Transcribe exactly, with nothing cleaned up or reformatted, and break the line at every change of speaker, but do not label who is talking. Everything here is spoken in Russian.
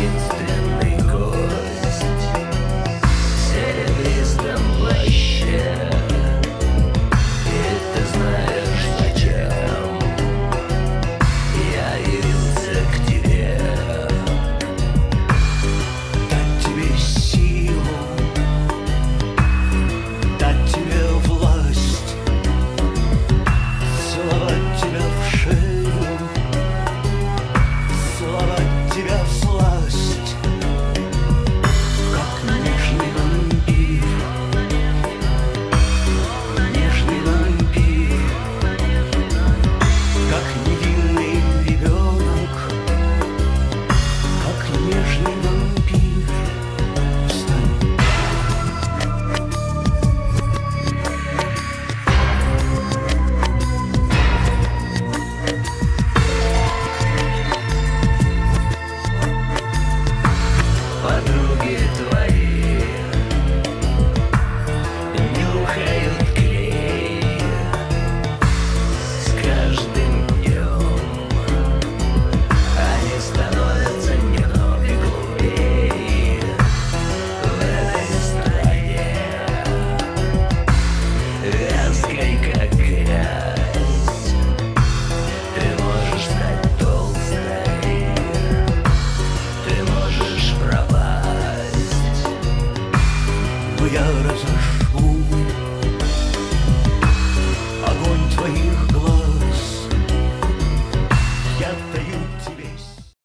таинственный гость в серебристом плаще. И ты знаешь, зачем я явился к тебе. Дать тебе силу, дать тебе власть, целовать тебя в шею, целовать тебя в сласть, как нежный вампир, нежный вампир, как невинный ребенок, как нежный вампир.